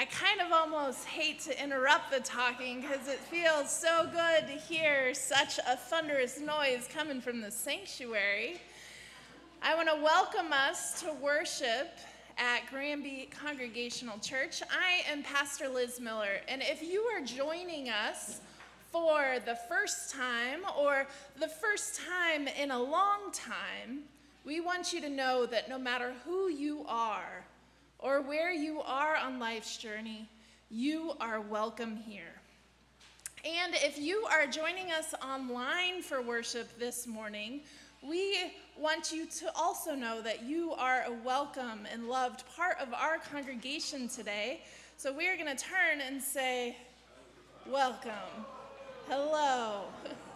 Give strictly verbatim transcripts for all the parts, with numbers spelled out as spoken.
I kind of almost hate to interrupt the talking because it feels so good to hear such a thunderous noise coming from the sanctuary. I want to welcome us to worship at Granby Congregational Church. I am Pastor Liz Miller, and if you are joining us for the first time or the first time in a long time, we want you to know that no matter who you are or where you are on life's journey, you are welcome here. And if you are joining us online for worship this morning, we want you to also know that you are a welcome and loved part of our congregation today. So we are going to turn and say, welcome. Hello.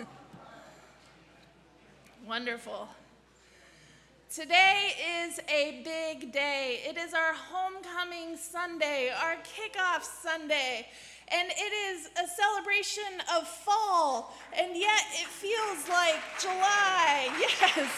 Wonderful. Today is a big day. It is our homecoming Sunday, our kickoff Sunday, and it is a celebration of fall, and yet it feels like July. Yes.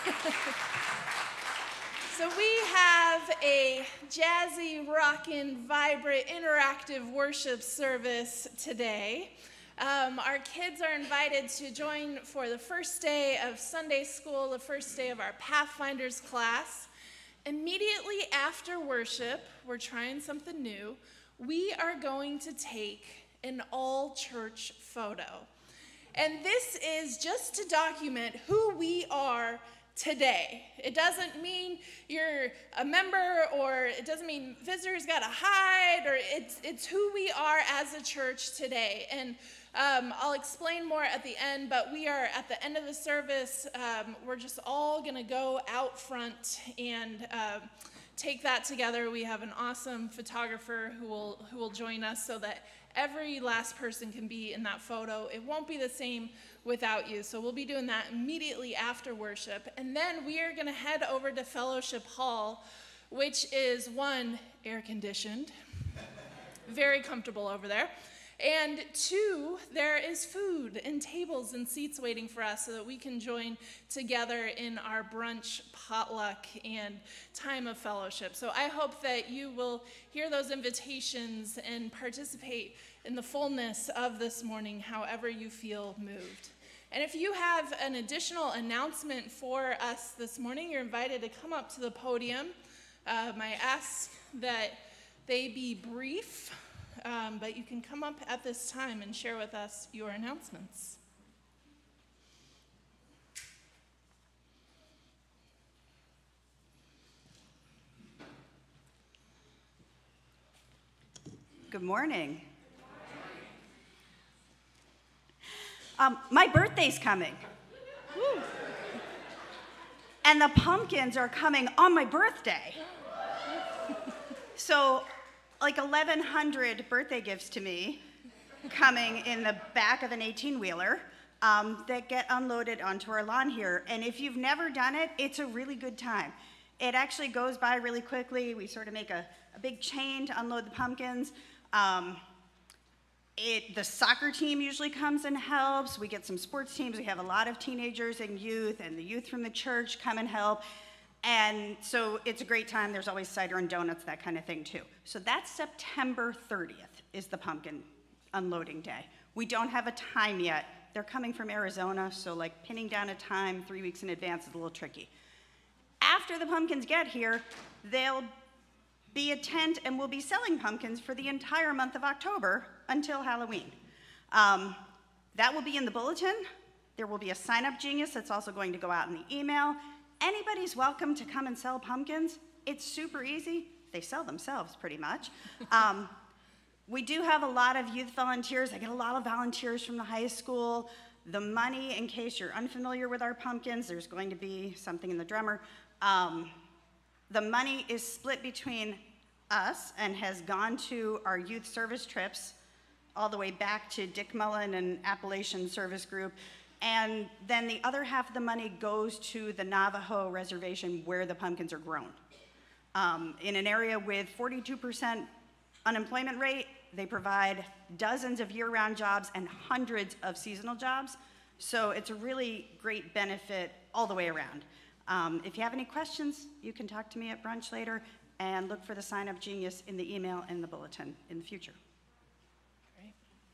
So we have a jazzy, rockin', vibrant, interactive worship service today. Um, our kids are invited to join for the first day of Sunday school, the first day of our Pathfinders class. Immediately after worship, we're trying something new. We are going to take an all-church photo. And this is just to document who we are today. It doesn't mean you're a member, or it doesn't mean visitors got to hide, or it's, it's who we are as a church today. And Um, I'll explain more at the end, but we are at the end of the service. Um, we're just all going to go out front and uh, take that together. We have an awesome photographer who will who will join us so that every last person can be in that photo. It won't be the same without you. So we'll be doing that immediately after worship. And then we are going to head over to Fellowship Hall, which is, one, air-conditioned, very comfortable over there. And two, there is food and tables and seats waiting for us so that we can join together in our brunch, potluck, and time of fellowship. So I hope that you will hear those invitations and participate in the fullness of this morning, however you feel moved. And if you have an additional announcement for us this morning, you're invited to come up to the podium. Um, I ask that they be brief. Um, but you can come up at this time and share with us your announcements. Good morning. Um, my birthday's coming. Woo. And the pumpkins are coming on my birthday. So, like eleven hundred birthday gifts to me coming in the back of an eighteen-wheeler um, that get unloaded onto our lawn here. And if you've never done it, it's a really good time. It actually goes by really quickly. We sort of make a, a big chain to unload the pumpkins. Um, it, the soccer team usually comes and helps. We get some sports teams. We have a lot of teenagers and youth, and the youth from the church come and help. And so it's a great time. There's always cider and donuts, that kind of thing too. So that's September thirtieth is the pumpkin unloading day. We don't have a time yet. They're coming from Arizona, so like pinning down a time three weeks in advance is a little tricky. After the pumpkins get here, they'll be a tent and we'll be selling pumpkins for the entire month of October until Halloween. Um, that will be in the bulletin. There will be a sign-up genius that's also going to go out in the email. Anybody's welcome to come and sell pumpkins. It's super easy. They sell themselves pretty much. Um, we do have a lot of youth volunteers. I get a lot of volunteers from the high school. The money, in case you're unfamiliar with our pumpkins, there's going to be something in the drummer. Um, the money is split between us and has gone to our youth service trips all the way back to Dick Mullen and Appalachian Service Group. And then the other half of the money goes to the Navajo reservation where the pumpkins are grown. Um, in an area with forty-two percent unemployment rate, they provide dozens of year-round jobs and hundreds of seasonal jobs. So it's a really great benefit all the way around. Um, if you have any questions, you can talk to me at brunch later. and look for the Sign Up Genius in the email and the bulletin in the future. Great.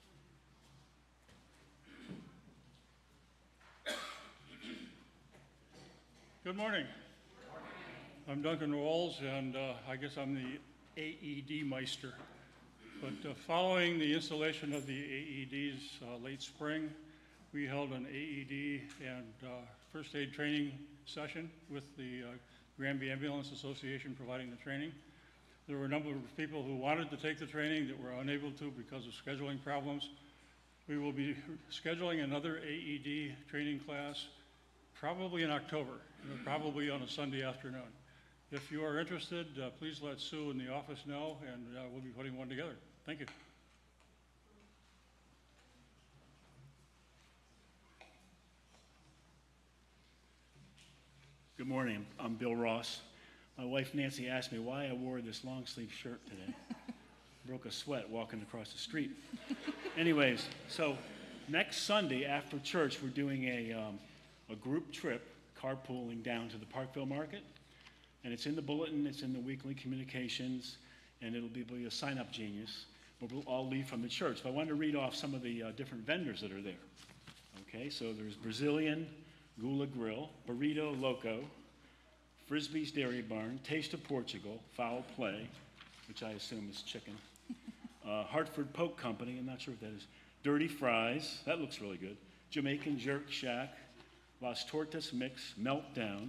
Good morning. I'm Duncan Rawls, and uh, I guess I'm the A E D Meister. But uh, following the installation of the A E Ds uh, late spring, we held an A E D and uh, first aid training session with the uh, Granby Ambulance Association providing the training. There were a number of people who wanted to take the training that were unable to because of scheduling problems. We will be scheduling another A E D training class probably in October, probably on a Sunday afternoon. If you are interested, uh, please let Sue in the office know, and uh, we'll be putting one together. Thank you. Good morning. I'm Bill Ross. My wife Nancy asked me why I wore this long sleeve shirt today. Broke a sweat walking across the street. Anyways, so next Sunday after church, we're doing a, um, a group trip, carpooling down to the Parkville Market. And it's in the bulletin, it's in the weekly communications, and it'll be, be a sign-up genius. We'll all leave from the church. So I wanted to read off some of the uh, different vendors that are there. Okay, so there's Brazilian Gula Grill, Burrito Loco, Frisbee's Dairy Barn, Taste of Portugal, Foul Play, which I assume is chicken, uh, Hartford Poke Company, I'm not sure what that is, Dirty Fries, that looks really good, Jamaican Jerk Shack, Las Tortas Mix, Meltdown,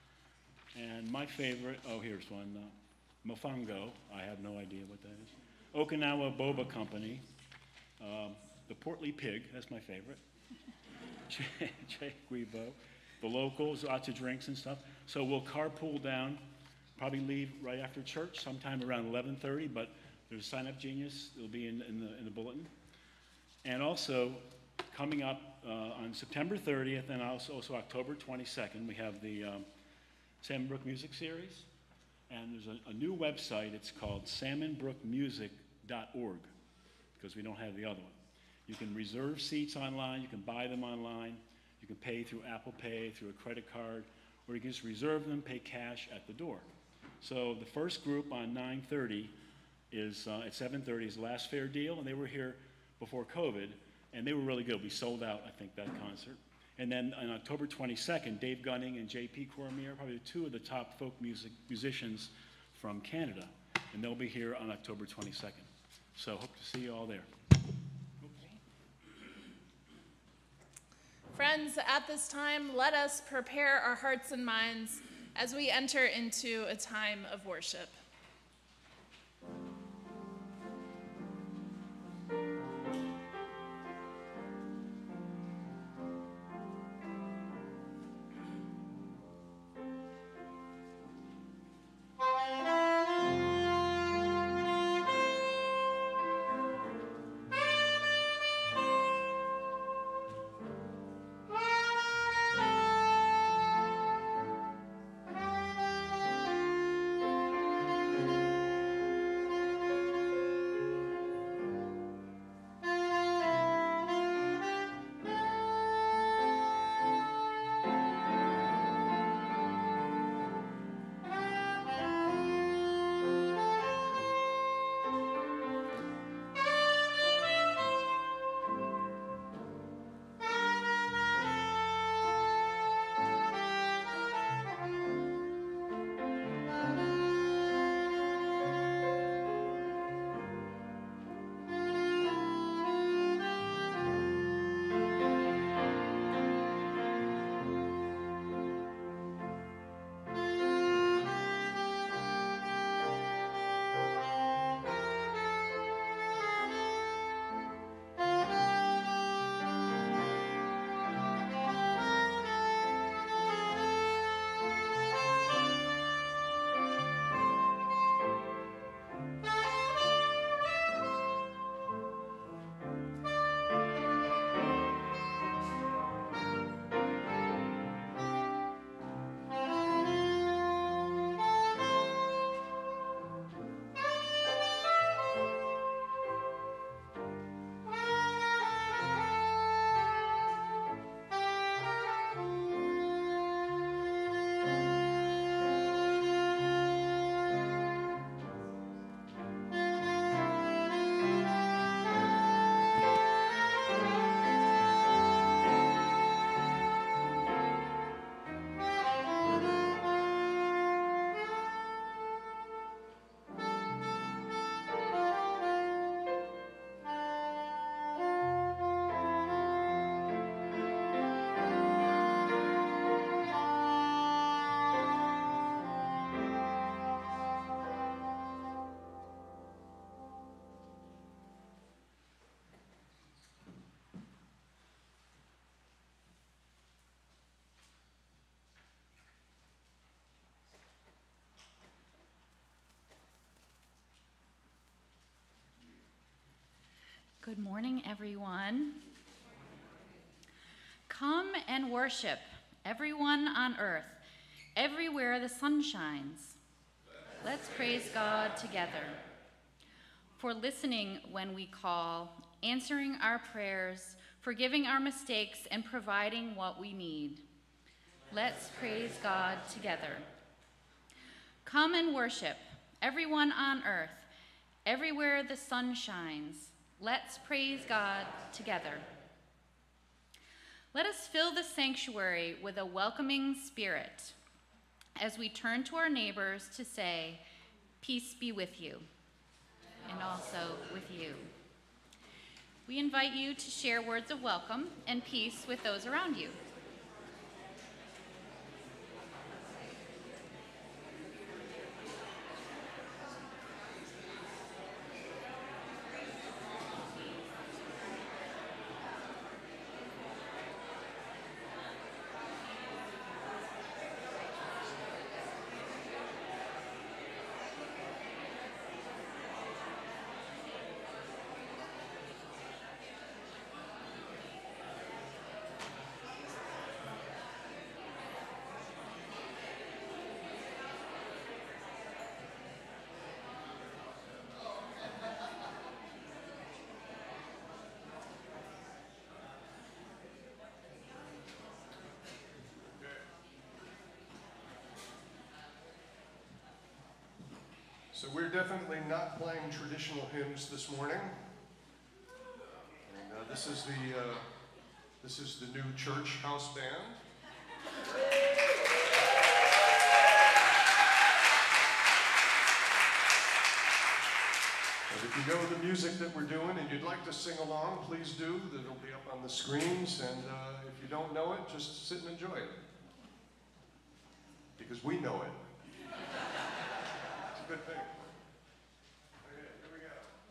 and my favorite, oh, here's one, uh, Mofongo. I have no idea what that is. Okinawa Boba Company. Um, the Portly Pig, that's my favorite. Che Guibo. The locals, lots of drinks and stuff. So we'll carpool down, probably leave right after church, sometime around eleven thirty, but there's Sign Up Genius. It'll be in, in, the, in the bulletin. And also, coming up uh, on September thirtieth and also, also October twenty-second, we have the um, Salmon Brook Music Series, and there's a, a new website. It's called salmon brook music dot org, because we don't have the other one. You can reserve seats online, you can buy them online, you can pay through Apple Pay, through a credit card, or you can just reserve them, pay cash at the door. So the first group on nine thirty is, uh, at seven thirty is the last fair deal, and they were here before COVID, and they were really good. We sold out, I think, that concert. And then on October twenty-second, Dave Gunning and J P Cormier, probably two of the top folk music musicians from Canada. And they'll be here on October twenty-second. So hope to see you all there. Friends, at this time, let us prepare our hearts and minds as we enter into a time of worship. Thank you. Good morning, everyone. Come and worship, everyone on earth, everywhere the sun shines. Let's praise God together. For listening when we call, answering our prayers, forgiving our mistakes, and providing what we need. Let's praise God together. Come and worship, everyone on earth, everywhere the sun shines. Let's praise God together. Let us fill the sanctuary with a welcoming spirit as we turn to our neighbors to say, peace be with you, and also with you. We invite you to share words of welcome and peace with those around you. So we're definitely not playing traditional hymns this morning. And uh, this is the uh, this is the new church house band. And if you go with the music that we're doing and you'd like to sing along, please do. That'll be up on the screens. And uh, if you don't know it, just sit and enjoy it. Because we know it. It's a good thing. Okay, here we go.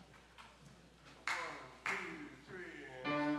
One, two, three, and...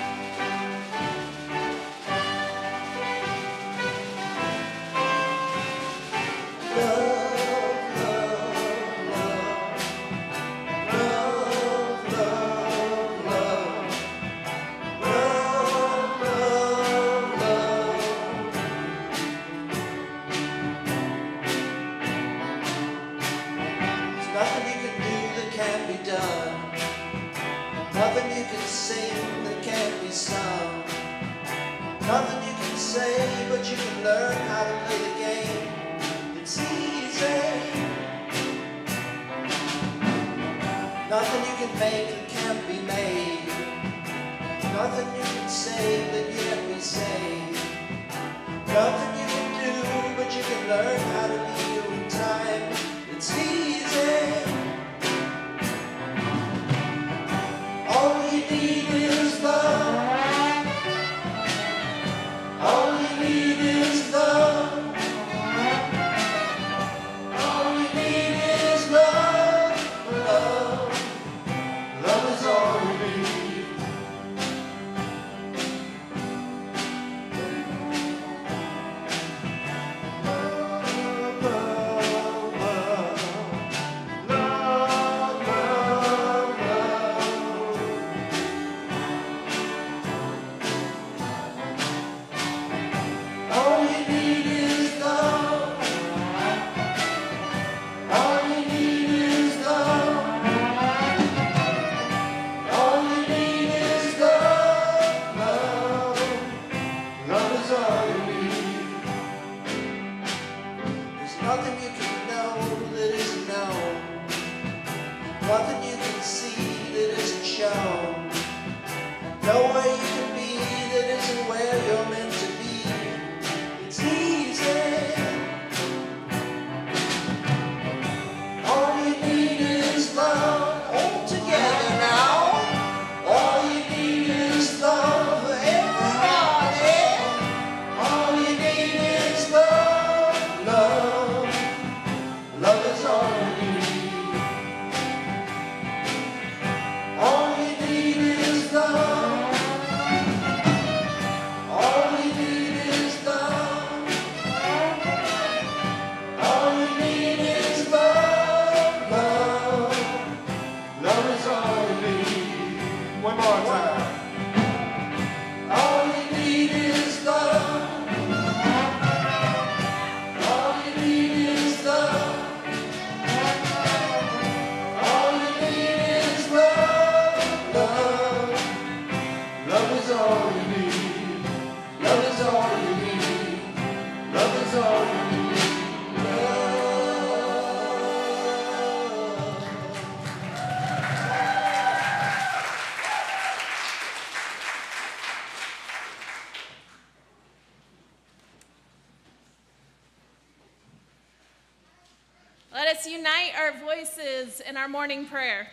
Nothing you can say, but you can learn how to play the game. It's easy. Nothing you can make that can't be made. Nothing you can say that can't be saved. Nothing you can do, but you can learn how to be you in time. It's easy. All you need is love. All you need is love. All you need is love. Love. Love is all you need. Love, love, love. Love, love, love. All you need is love. All you need is love. All you need is love. Love. Love is all you need. There's nothing you can know that isn't known. Nothing you can see that isn't shown. Nowhere you can be that isn't where you're meant to be. It's easy. All you need is love. All together now. All you need is love. Everybody. All you need is love. Love. Love is all you need. All you need is love. All One more time. All you need is love. All you need is love. All you need is love. Love. Love is all you need. Love is all you need. Love is all you need. Let us unite our voices in our morning prayer.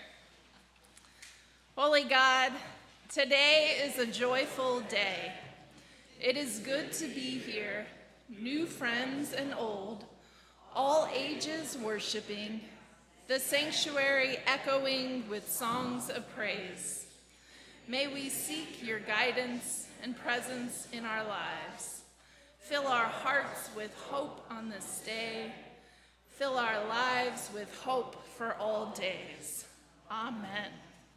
Holy God, today is a joyful day. It is good to be here, new friends and old, all ages worshiping, the sanctuary echoing with songs of praise. May we seek your guidance and presence in our lives. Fill our hearts with hope on this day. Fill our lives with hope for all days. Amen.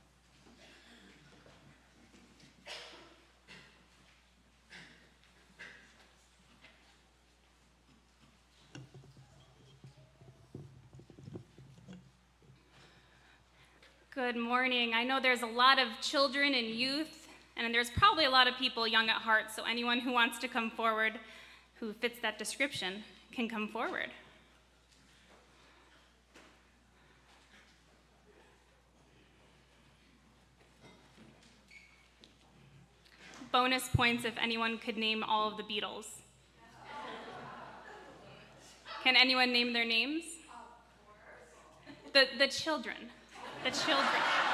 Good morning. I know there's a lot of children and youth, and there's probably a lot of people young at heart, so anyone who wants to come forward who fits that description can come forward. Bonus points if anyone could name all of the Beatles. Can anyone name their names? The, the children. The children.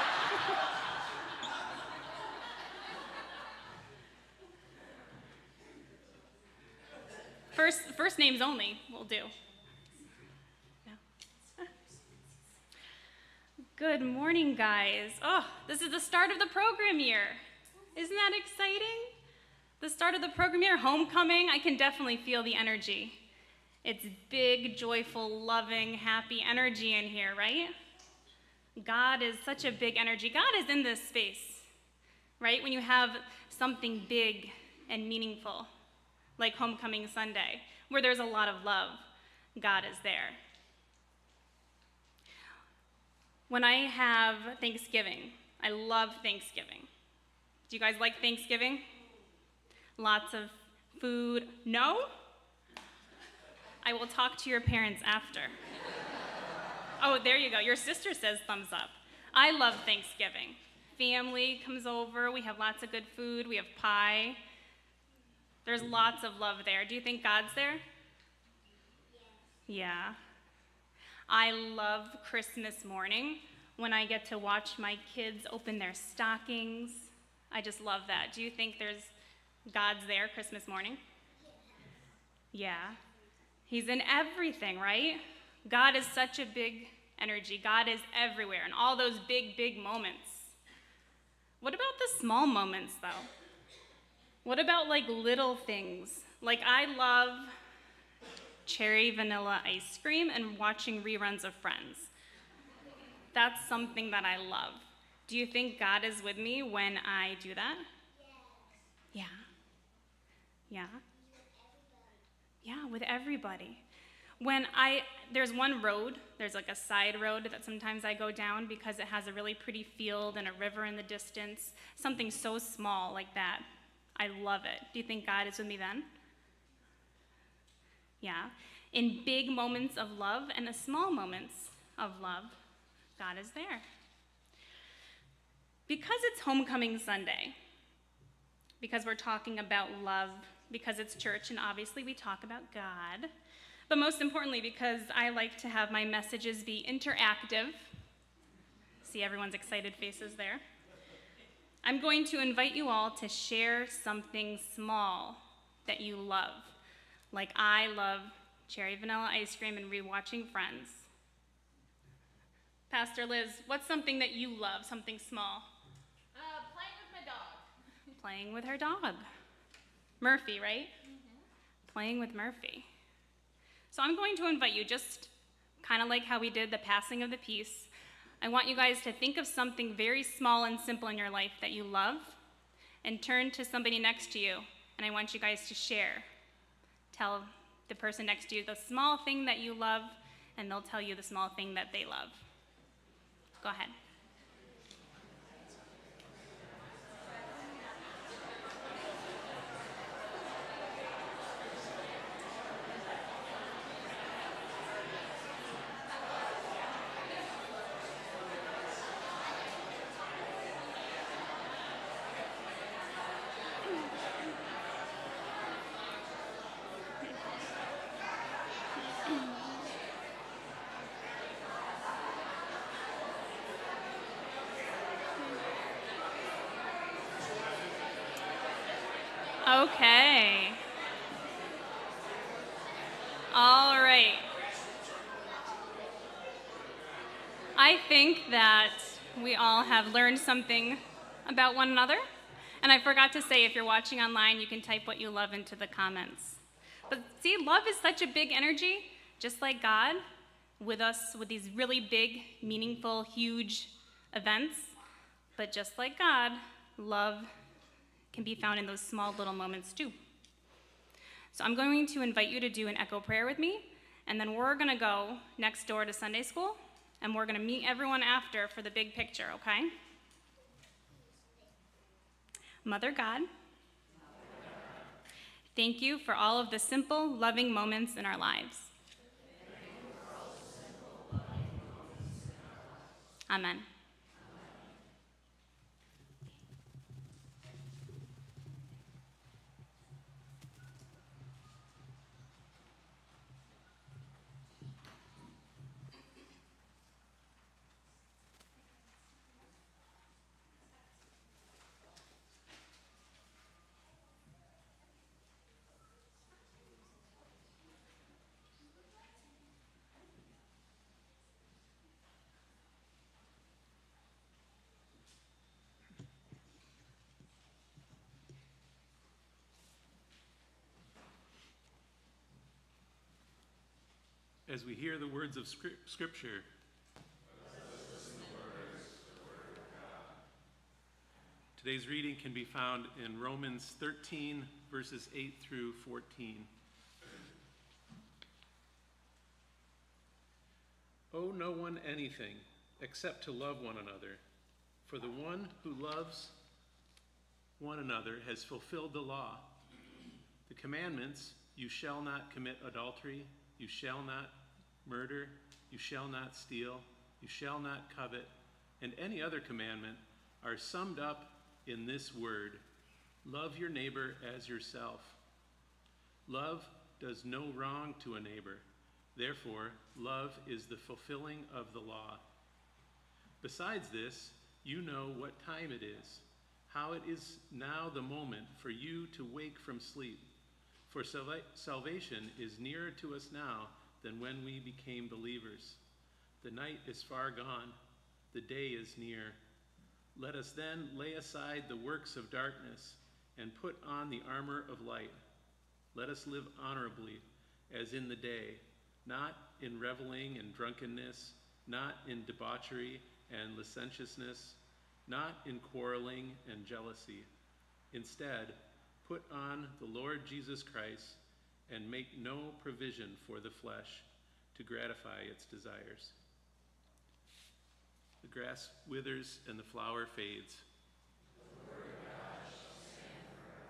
First, first names only will do. Yeah. Good morning, guys. Oh, this is the start of the program year. Isn't that exciting? The start of the program year, homecoming, I can definitely feel the energy. It's big, joyful, loving, happy energy in here, right? God is such a big energy. God is in this space, right? When you have something big and meaningful, like Homecoming Sunday, where there's a lot of love, God is there. When I have Thanksgiving, I love Thanksgiving. Do you guys like Thanksgiving? Lots of food? No? I will talk to your parents after. Oh, there you go. Your sister says thumbs up. I love Thanksgiving. Family comes over. We have lots of good food. We have pie. There's lots of love there. Do you think God's there? Yeah. I love Christmas morning when I get to watch my kids open their stockings. I just love that. Do you think there's God's there Christmas morning? Yeah. He's in everything, right? God is such a big energy. God is everywhere in all those big, big moments. What about the small moments, though? What about like little things? Like I love cherry vanilla ice cream and watching reruns of Friends. That's something that I love. Do you think God is with me when I do that? Yes. Yeah. Yeah. Yeah, with everybody. When I, there's one road, there's like a side road that sometimes I go down because it has a really pretty field and a river in the distance, something so small like that. I love it. Do you think God is with me then? Yeah. In big moments of love and the small moments of love, God is there. Because it's Homecoming Sunday, because we're talking about love, because it's church, and obviously we talk about God, but most importantly because I like to have my messages be interactive. See everyone's excited faces there. I'm going to invite you all to share something small that you love, like I love cherry vanilla ice cream and rewatching Friends. Pastor Liz, what's something that you love, something small? Uh, playing with my dog. Playing with her dog. Murphy, right? Mm-hmm. Playing with Murphy. So I'm going to invite you, just kind of like how we did the passing of the peace, I want you guys to think of something very small and simple in your life that you love, and turn to somebody next to you, and I want you guys to share. Tell the person next to you the small thing that you love, and they'll tell you the small thing that they love. Go ahead. Okay. All right. I think that we all have learned something about one another. And I forgot to say, if you're watching online, you can type what you love into the comments. But see, love is such a big energy, just like God, with us, with these really big, meaningful, huge events. But just like God, love can be found in those small little moments too. So I'm going to invite you to do an echo prayer with me, and then we're gonna go next door to Sunday school, and we're gonna meet everyone after for the big picture, okay? Mother God, thank you for all of the simple, loving moments in our lives. Amen. As we hear the words of Scripture, today's reading can be found in Romans thirteen, verses eight through fourteen. Owe no one anything except to love one another, for the one who loves one another has fulfilled the law. The commandments, you shall not commit adultery, you shall not murder, you shall not steal, you shall not covet, and any other commandment are summed up in this word: love your neighbor as yourself. Love does no wrong to a neighbor. Therefore, love is the fulfilling of the law. Besides this, you know what time it is, how it is now the moment for you to wake from sleep. For salva- salvation is nearer to us now than when we became believers. The night is far gone, the day is near. Let us then lay aside the works of darkness and put on the armor of light. Let us live honorably as in the day, not in reveling and drunkenness, not in debauchery and licentiousness, not in quarreling and jealousy. Instead, put on the Lord Jesus Christ and make no provision for the flesh to gratify its desires. The grass withers and the flower fades. The word of God shall stand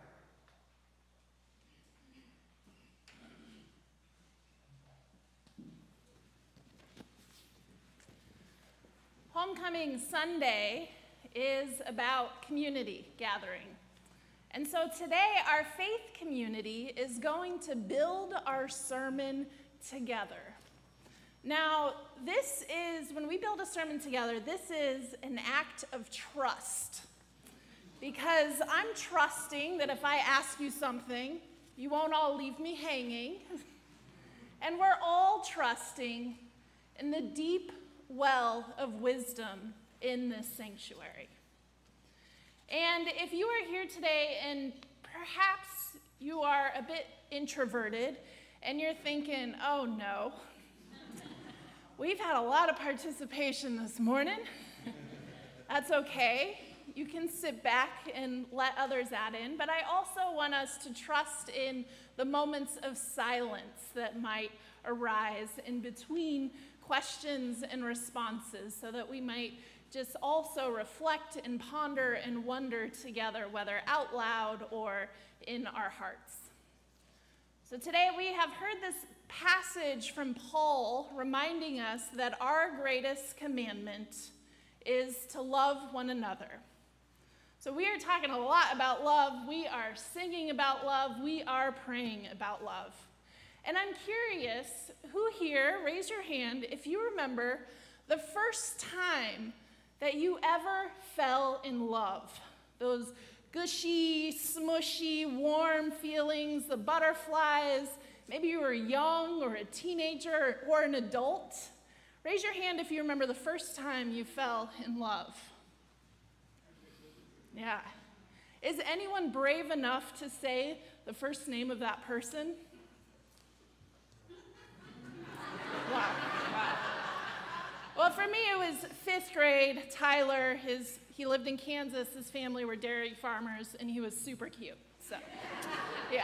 forever. Homecoming Sunday is about community gathering. And so today, our faith community is going to build our sermon together. Now, this is, when we build a sermon together, this is an act of trust. Because I'm trusting that if I ask you something, you won't all leave me hanging. And we're all trusting in the deep well of wisdom in this sanctuary. And if you are here today and perhaps you are a bit introverted and you're thinking, oh no, We've had a lot of participation this morning. That's okay. You can sit back and let others add in, but I also want us to trust in the moments of silence that might arise in between questions and responses so that we might just also reflect and ponder and wonder together, whether out loud or in our hearts. So today we have heard this passage from Paul reminding us that our greatest commandment is to love one another. So we are talking a lot about love. We are singing about love. We are praying about love. And I'm curious, who here, raise your hand, if you remember the first time that you ever fell in love. Those gushy, smushy, warm feelings, the butterflies. Maybe you were young or a teenager or an adult. Raise your hand if you remember the first time you fell in love. Yeah. Is anyone brave enough to say the first name of that person? Wow. Wow. Well, for me, it was fifth grade. Tyler, his, he lived in Kansas. His family were dairy farmers, and he was super cute. So, yeah.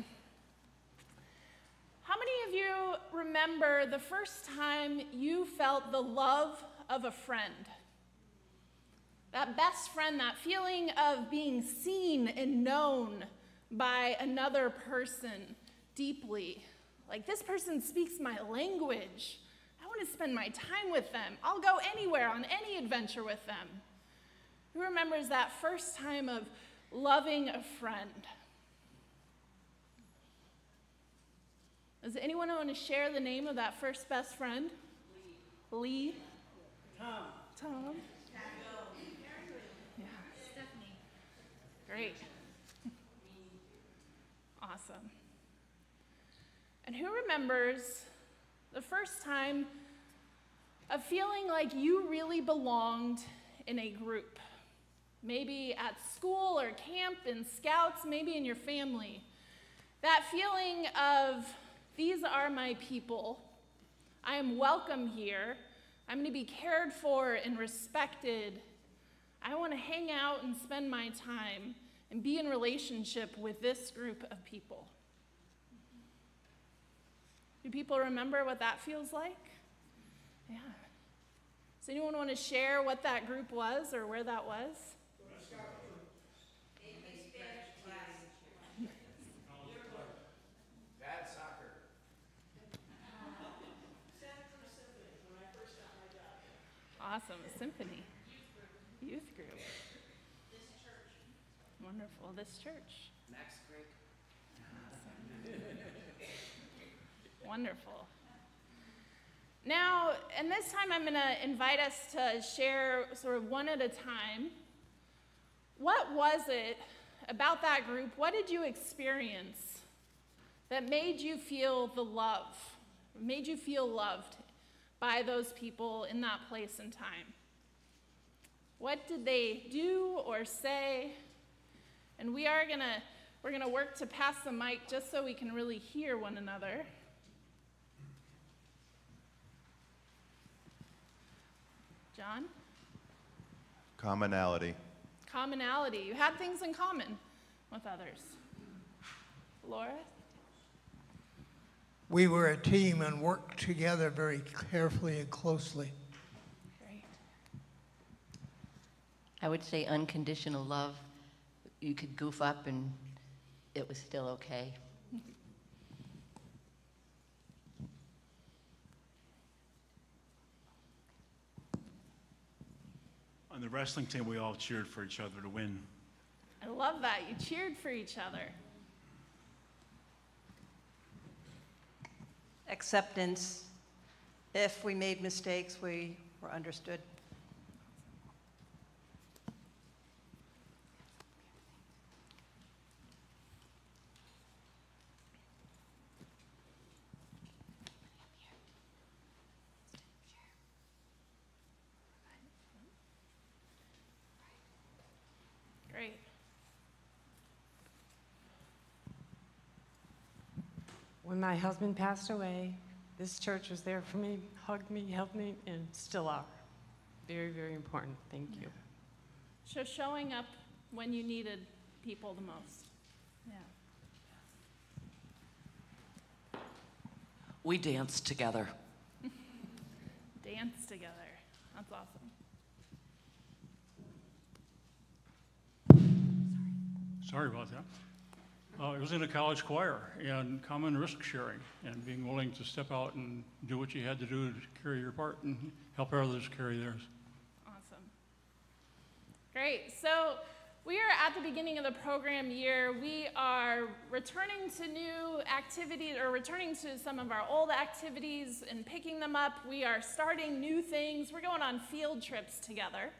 How many of you remember the first time you felt the love of a friend? That best friend, that feeling of being seen and known by another person deeply. Like, this person speaks my language. I want to spend my time with them. I'll go anywhere on any adventure with them. Who remembers that first time of loving a friend? Does anyone want to share the name of that first best friend? Lee. Lee? Tom. Tom? Yeah. Stephanie. Great. Awesome. And who remembers the first time of feeling like you really belonged in a group? Maybe at school or camp, in scouts, maybe in your family. That feeling of, these are my people. I am welcome here. I'm going to be cared for and respected. I want to hang out and spend my time and be in relationship with this group of people. Do people remember what that feels like? Yeah. Does anyone want to share what that group was or where that was? Bad soccer. Awesome, a symphony. Youth group. This church. Wonderful, this church. Max Creek. Wonderful. Now, and this time I'm going to invite us to share sort of one at a time. What was it about that group? What did you experience that made you feel the love, made you feel loved by those people in that place and time? What did they do or say? And we are going to, we're going to work to pass the mic just so we can really hear one another. John? Commonality. Commonality. You had things in common with others. Laura? We were a team and worked together very carefully and closely. Great. I would say unconditional love. You could goof up and it was still okay. On the wrestling team, we all cheered for each other to win. I love that. You cheered for each other. Acceptance. If we made mistakes, we were understood. Great. When my husband passed away, This church was there for me, hugged me, helped me, and still are. Very, very important. Thank you. So showing up when you needed people the most. Yeah. We danced together. Dance together. That's awesome. Sorry about that. Uh, it was in a college choir and common risk sharing and being willing to step out and do what you had to do to carry your part and help others carry theirs. Awesome. Great. So we are at the beginning of the program year. We are returning to new activities or returning to some of our old activities and picking them up. We are starting new things. We're going on field trips together.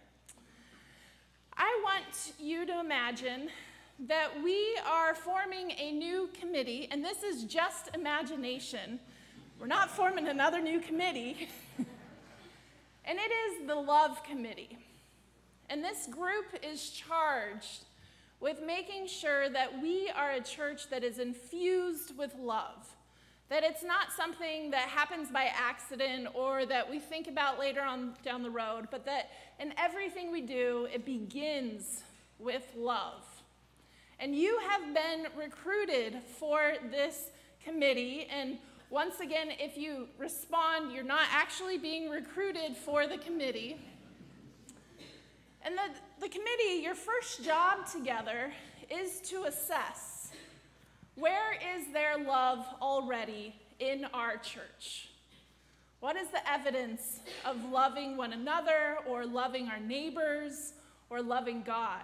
I want you to imagine that we are forming a new committee, and this is just imagination. We're not forming another new committee. And it is the Love Committee. And this group is charged with making sure that we are a church that is infused with love, that it's not something that happens by accident or that we think about later on down the road, but that in everything we do, it begins with love. And you have been recruited for this committee. And once again, if you respond, you're not actually being recruited for the committee. And the, the committee, your first job together is to assess, where is there love already in our church? What is the evidence of loving one another or loving our neighbors or loving God?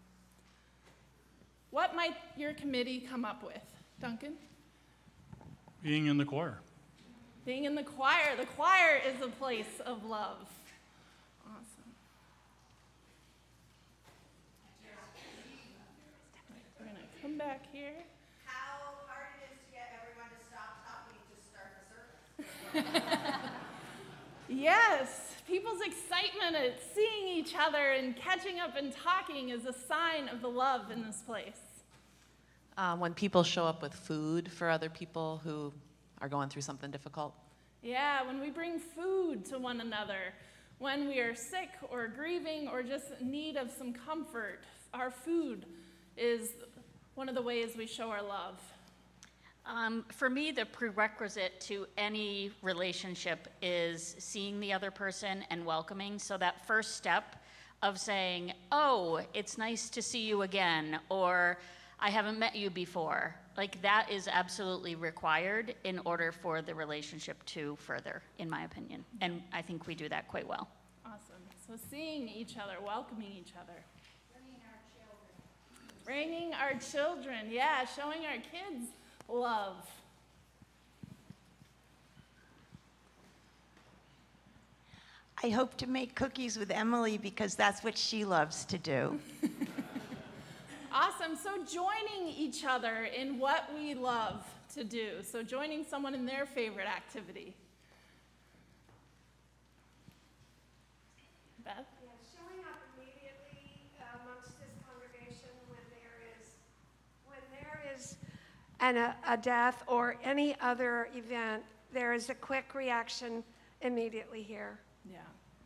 What might your committee come up with, Duncan? Being in the choir. Being in the choir. The choir is a place of love. Awesome. We're going to come back here. How hard it is to get everyone to stop talking to start the service. Yes, people's excitement at seeing each other and catching up and talking is a sign of the love in this place. Um, when people show up with food for other people who are going through something difficult. Yeah, when we bring food to one another, when we are sick or grieving or just in need of some comfort, our food is one of the ways we show our love. Um, for me, the prerequisite to any relationship is seeing the other person and welcoming. So that first step of saying, oh, it's nice to see you again, or I haven't met you before, like that is absolutely required in order for the relationship to further, in my opinion. And I think we do that quite well. Awesome. So seeing each other, welcoming each other. Bringing our children. Bringing our children, yeah, showing our kids love. I hope to make cookies with Emily because that's what she loves to do. Awesome. So joining each other in what we love to do. So joining someone in their favorite activity. Beth? Yeah, showing up immediately amongst this congregation when there is when there is an, a, a death or any other event, there is a quick reaction immediately here. Yeah.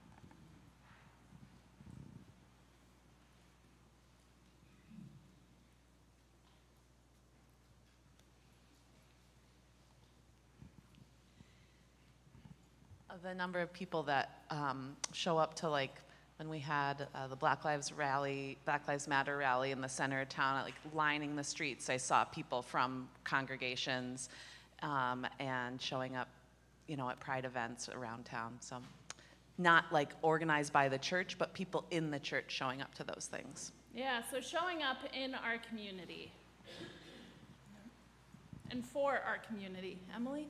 The number of people that um, show up to, like, when we had uh, the Black Lives Rally, Black Lives Matter rally in the center of town, like lining the streets, I saw people from congregations um, and showing up, you know, at pride events around town. So not like organized by the church, but people in the church showing up to those things. Yeah, so showing up in our community and for our community. Emily?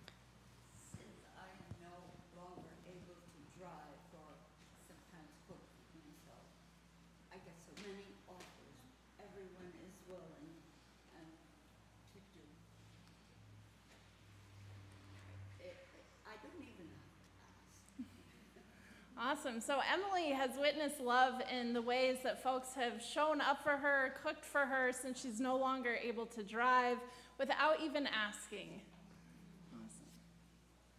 Awesome. So Emily has witnessed love in the ways that folks have shown up for her, cooked for her since she's no longer able to drive without even asking. Awesome.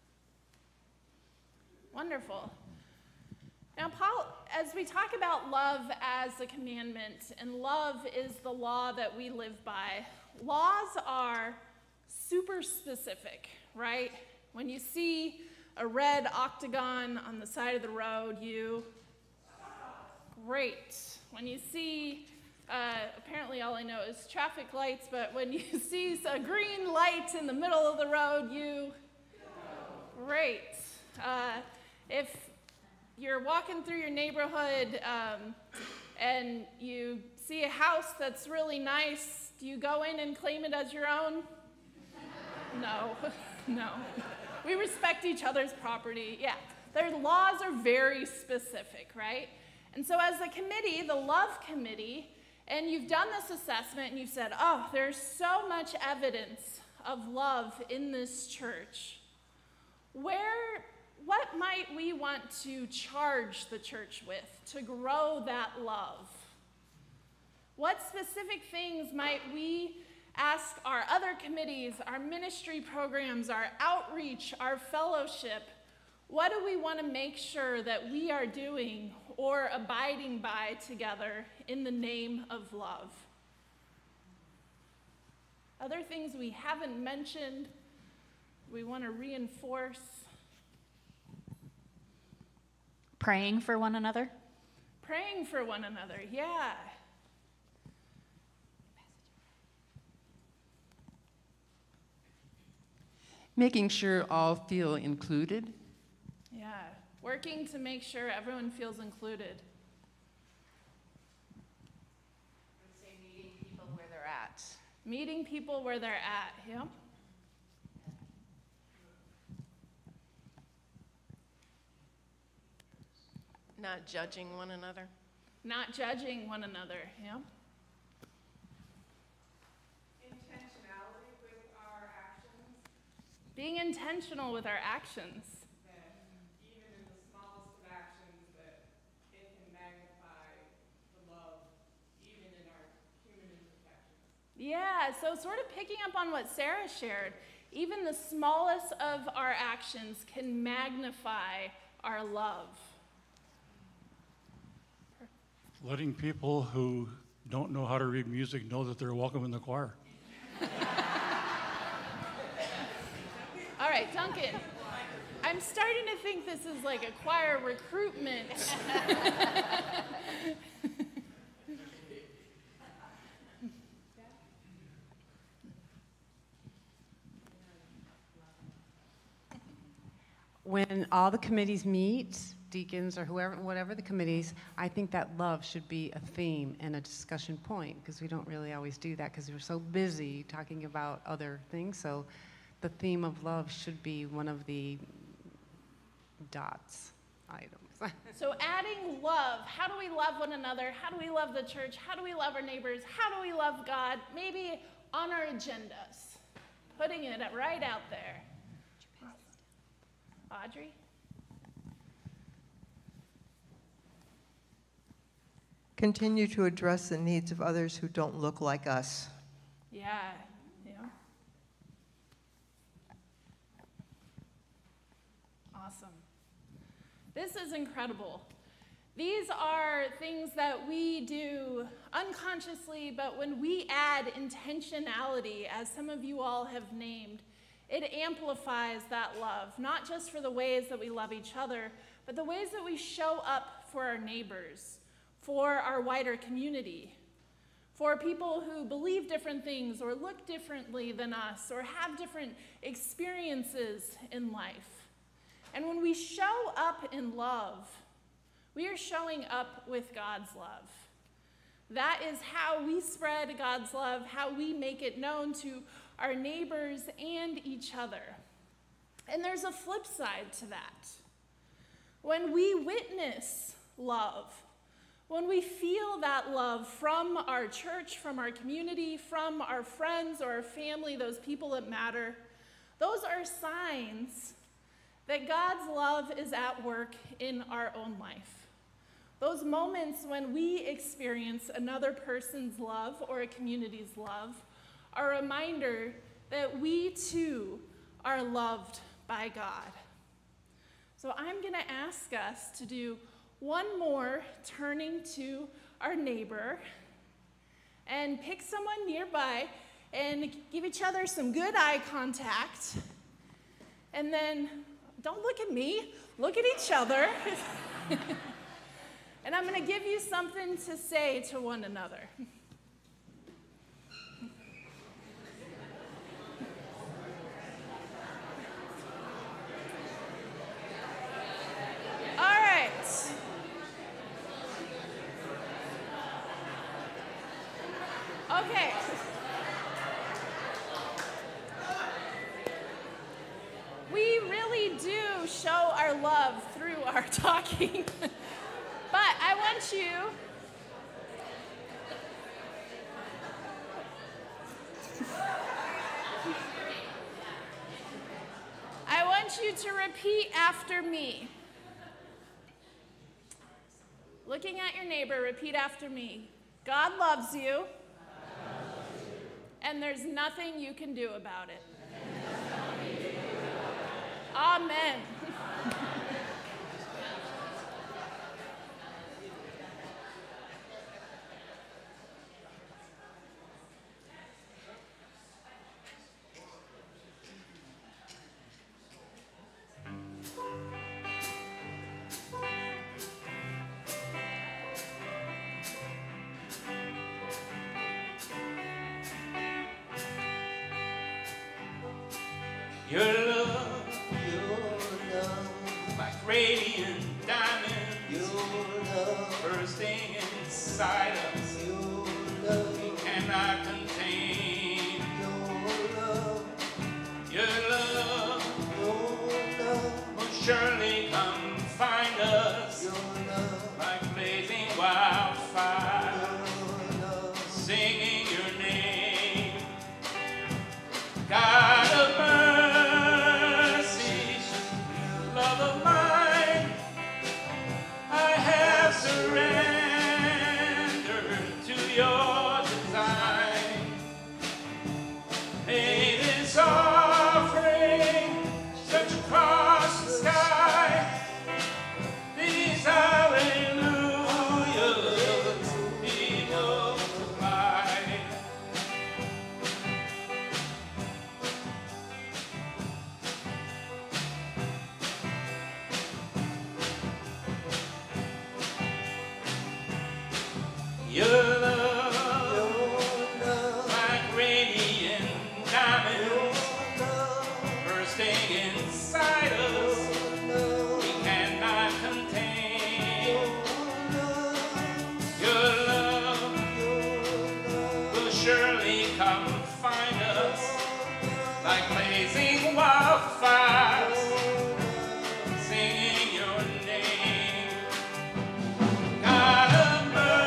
Wonderful. Now, Paul, as we talk about love as a commandment, and love is the law that we live by, laws are super specific, right? When you see a red octagon on the side of the road, you, great. When you see, uh, apparently all I know is traffic lights, but when you see a green light in the middle of the road, you, great. Uh, if you're walking through your neighborhood um, and you see a house that's really nice, do you go in and claim it as your own? No, no. We respect each other's property. Yeah, their laws are very specific, right? And so as a committee, the Love Committee, and you've done this assessment and you've said, oh, there's so much evidence of love in this church. Where, what might we want to charge the church with to grow that love? What specific things might we ask our other committees, our ministry programs, our outreach, our fellowship, what do we want to make sure that we are doing or abiding by together in the name of love? Other things we haven't mentioned, we want to reinforce. Praying for one another. Praying for one another, yeah. Making sure all feel included. Yeah, working to make sure everyone feels included. I would say meeting people where they're at. Meeting people where they're at, yeah. Not judging one another. Not judging one another, yeah. Intentionality with our actions. Being intentional with our actions. That even in the smallest of actions, that it can magnify the love, even in our human imperfections. Yeah, so sort of picking up on what Sarah shared, even the smallest of our actions can magnify our love. Letting people who don't know how to read music know that they're welcome in the choir. All right, Duncan, I'm starting to think this is like a choir recruitment. When all the committees meet, deacons or whoever, whatever the committees, I think that love should be a theme and a discussion point, because we don't really always do that because we're so busy talking about other things. So the theme of love should be one of the dots items. So adding love, how do we love one another? How do we love the church? How do we love our neighbors? How do we love God? Maybe on our agendas, putting it right out there. Audrey? Continue to address the needs of others who don't look like us. Yeah, yeah. Awesome. This is incredible. These are things that we do unconsciously, but when we add intentionality, as some of you all have named, it amplifies that love, not just for the ways that we love each other, but the ways that we show up for our neighbors, for our wider community, for people who believe different things or look differently than us or have different experiences in life. And when we show up in love, we are showing up with God's love. That is how we spread God's love, how we make it known to our neighbors and each other. And there's a flip side to that. When we witness love, when we feel that love from our church, from our community, from our friends or our family, those people that matter, those are signs that God's love is at work in our own life. Those moments when we experience another person's love or a community's love are a reminder that we too are loved by God. So I'm going to ask us to do one more turning to our neighbor and pick someone nearby and give each other some good eye contact. And then don't look at me, look at each other. And I'm going to give you something to say to one another. All right. Okay. We really do show our love through our talking. But I want you I want you to repeat after me. Looking at your neighbor, repeat after me. God loves you, and there's nothing you can do about it. Amen. Your love, your love, like radiant diamonds, your love, bursting inside us, your love, we cannot contain. Your love, your love, your love, will surely come find us, your love, like blazing wildfire, your love, singing your name, God of mercy. Your love, your love, like radiant diamonds, bursting inside us, we cannot contain. Your love, will surely come find us, like blazing wildfires, singing your name. God of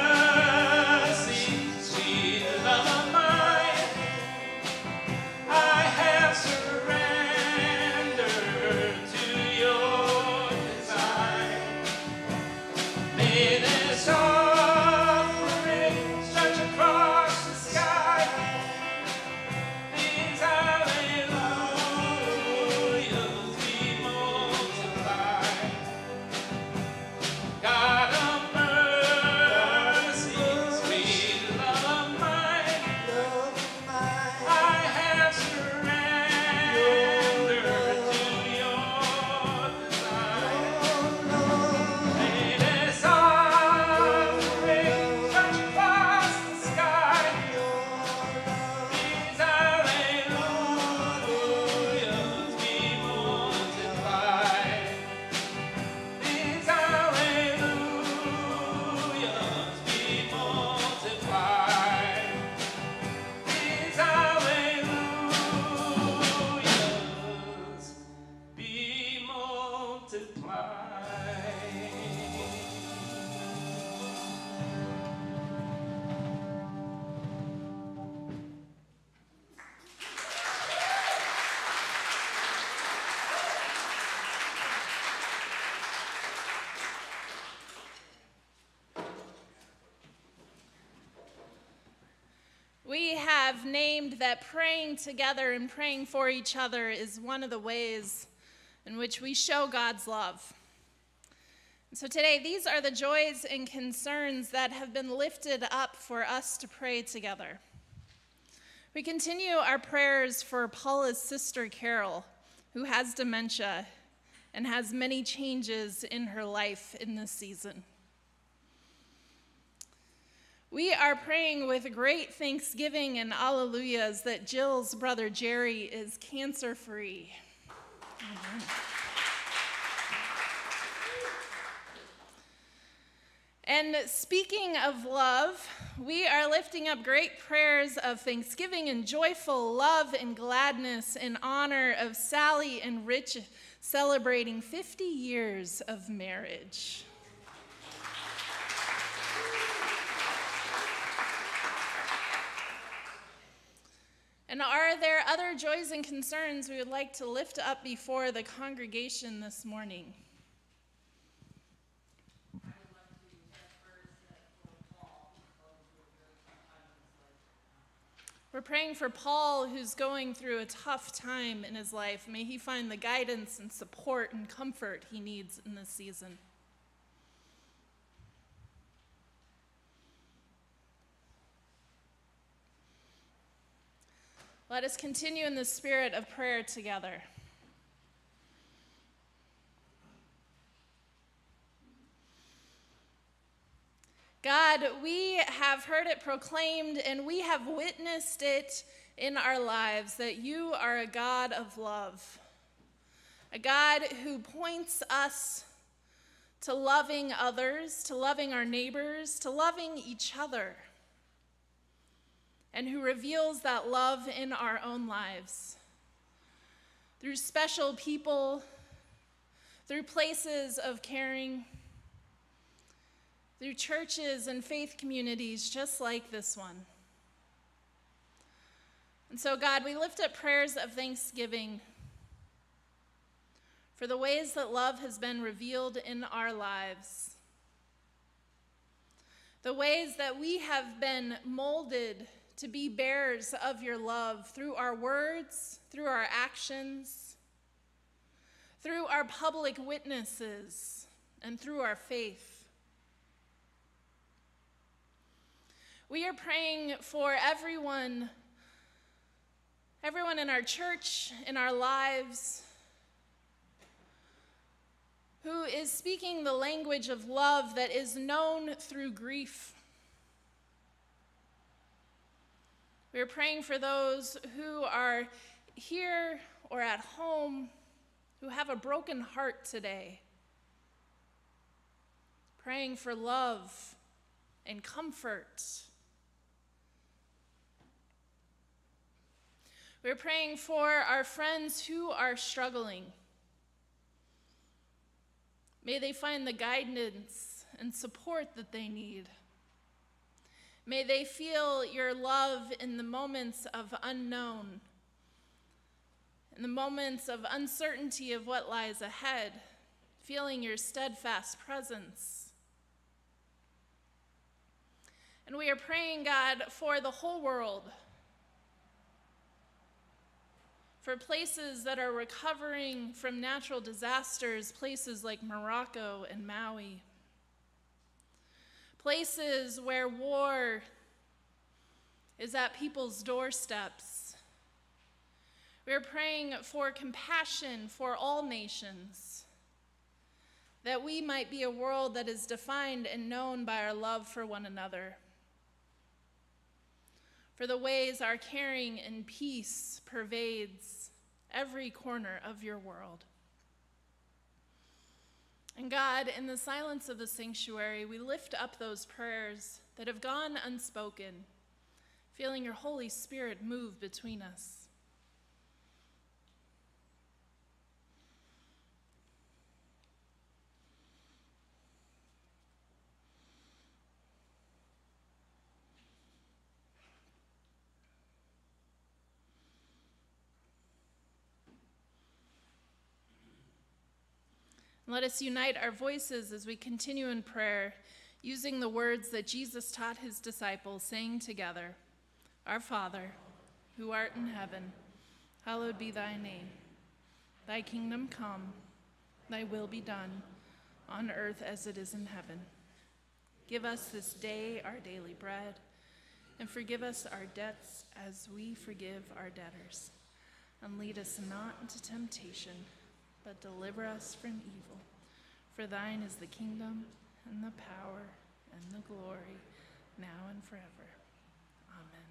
We have named that praying together and praying for each other is one of the ways in which we show God's love. And so today, these are the joys and concerns that have been lifted up for us to pray together. We continue our prayers for Paula's sister, Carol, who has dementia and has many changes in her life in this season. We are praying with great thanksgiving and alleluias that Jill's brother Jerry is cancer-free. Amen. And speaking of love, we are lifting up great prayers of thanksgiving and joyful love and gladness in honor of Sally and Rich celebrating fifty years of marriage. And are there other joys and concerns we would like to lift up before the congregation this morning? We're praying for Paul, who's going through a tough time in his life. May he find the guidance and support and comfort he needs in this season. Let us continue in the spirit of prayer together. God, we have heard it proclaimed and we have witnessed it in our lives that you are a God of love, a God who points us to loving others, to loving our neighbors, to loving each other, and who reveals that love in our own lives through special people, through places of caring, through churches and faith communities just like this one. And so, God, we lift up prayers of thanksgiving for the ways that love has been revealed in our lives, the ways that we have been molded to be bearers of your love through our words, through our actions, through our public witnesses, and through our faith. We are praying for everyone, everyone in our church, in our lives, who is speaking the language of love that is known through grief. We are praying for those who are here or at home who have a broken heart today. Praying for love and comfort. We're praying for our friends who are struggling. May they find the guidance and support that they need. May they feel your love in the moments of unknown, in the moments of uncertainty of what lies ahead, feeling your steadfast presence. And we are praying, God, for the whole world, for places that are recovering from natural disasters, places like Morocco and Maui. Places where war is at people's doorsteps. We're praying for compassion for all nations, that we might be a world that is defined and known by our love for one another, for the ways our caring and peace pervades every corner of your world. And God, in the silence of the sanctuary, we lift up those prayers that have gone unspoken, feeling your Holy Spirit move between us. Let us unite our voices as we continue in prayer, using the words that Jesus taught his disciples, saying together, "Our Father, who art in heaven, hallowed be thy name. Thy kingdom come, thy will be done, on earth as it is in heaven. Give us this day our daily bread, and forgive us our debts as we forgive our debtors. And lead us not into temptation, but deliver us from evil. For thine is the kingdom, and the power, and the glory, now and forever. Amen.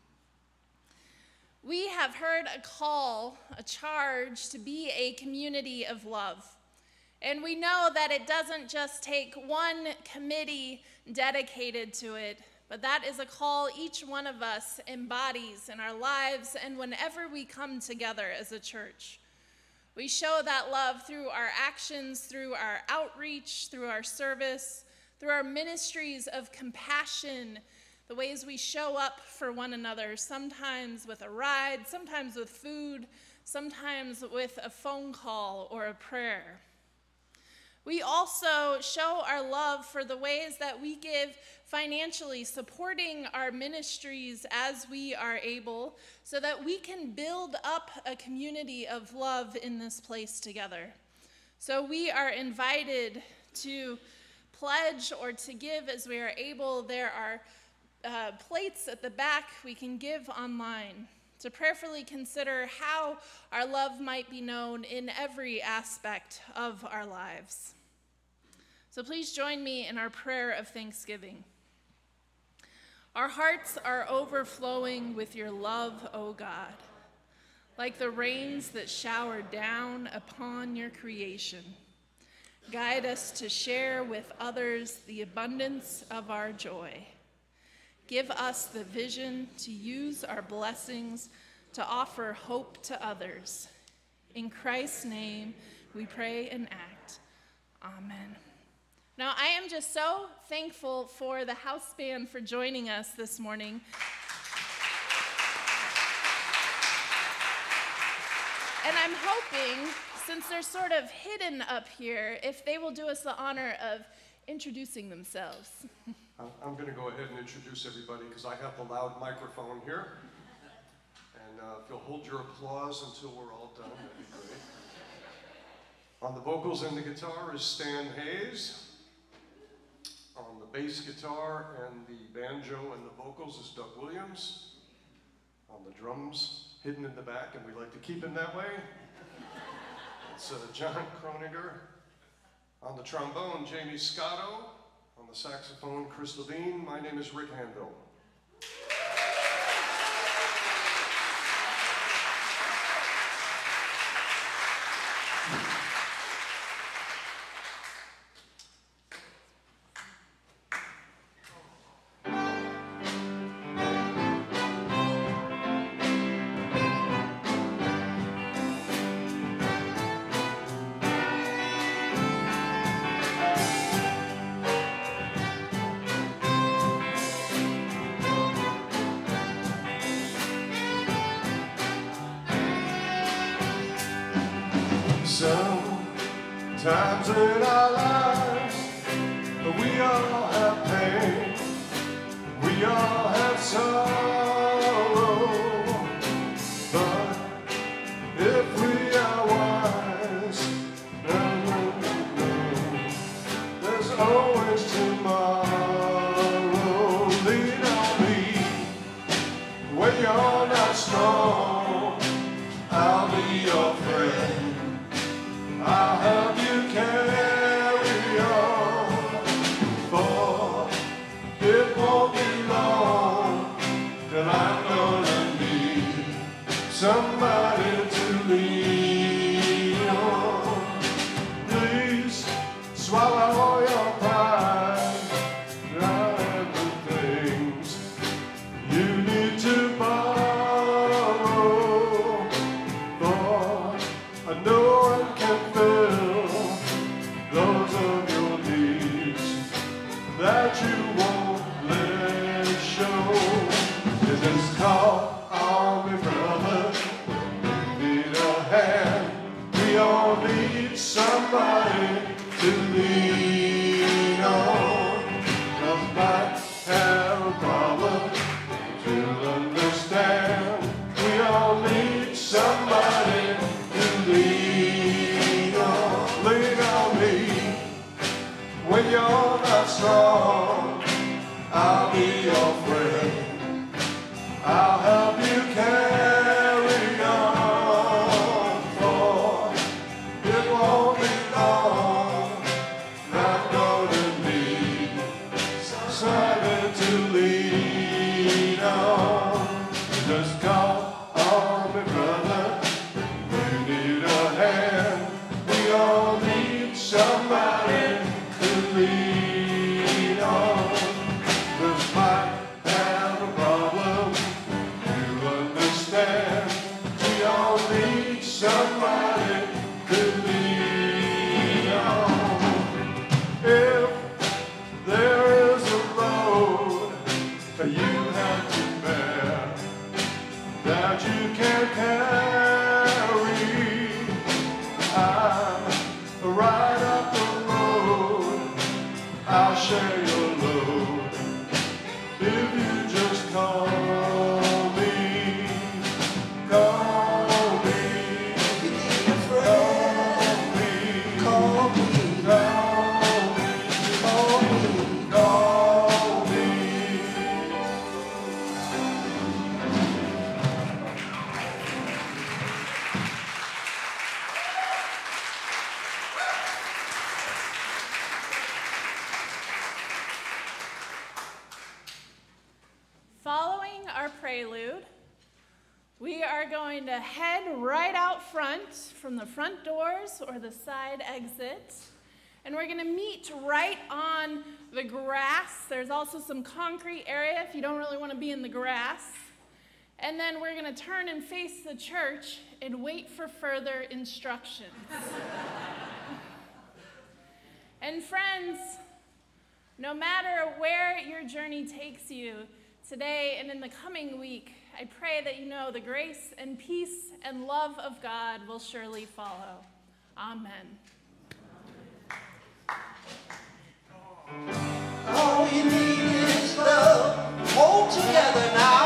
We have heard a call, a charge to be a community of love. And we know that it doesn't just take one committee dedicated to it, but that is a call each one of us embodies in our lives and whenever we come together as a church. We show that love through our actions, through our outreach, through our service, through our ministries of compassion, the ways we show up for one another, sometimes with a ride, sometimes with food, sometimes with a phone call or a prayer. We also show our love for the ways that we give financially, supporting our ministries as we are able, so that we can build up a community of love in this place together. So we are invited to pledge or to give as we are able. There are uh, plates at the back we can give online to prayerfully consider how our love might be known in every aspect of our lives. So please join me in our prayer of thanksgiving. Our hearts are overflowing with your love, O God, like the rains that shower down upon your creation. Guide us to share with others the abundance of our joy. Give us the vision to use our blessings to offer hope to others. In Christ's name, we pray and act. Amen. Now, I am just so thankful for the house band for joining us this morning. And I'm hoping, since they're sort of hidden up here, if they will do us the honor of introducing themselves. I'm going to go ahead and introduce everybody because I have the loud microphone here. And uh, if you'll hold your applause until we're all done, that'd be great. On the vocals and the guitar is Stan Hayes. On the bass guitar and the banjo and the vocals is Doug Williams. On the drums, hidden in the back, and we like to keep him that way, it's uh, John Kroninger. On the trombone, Jamie Scotto. On the saxophone, Chris Levine. My name is Rick Hanville. Sometimes in our lives, we all have pain, we all have sorrow, but if we are wise, no, no, no, there's always tomorrow. Lean on me when you're not strong, I'll be your friend. I'll help you carry on, for it won't be long till I'm gonna need somebody to lean on. Please swallow your pride, and the things you need to borrow, for I know that you won't let show. This is called on me, brother. just call on me, brother. You need a hand. We all need somebody to lean on. This might have a problem. You understand? We all need somebody to lean on. If there is a load you have to bear that you can't carry, I'm right up the road. I'll share your load if you just call me. Call me. You need a friend. Call me. Call me. Call me. Call me. Following our prelude, we are going to head right out front from the front doors or the side exit, and we're going to meet right on the grass. There's also some concrete area if you don't really want to be in the grass. And then we're going to turn and face the church and wait for further instructions. And friends, no matter where your journey takes you today and in the coming week, I pray that you know the grace and peace and love of God will surely follow. Amen. All you need is love. Hold together now.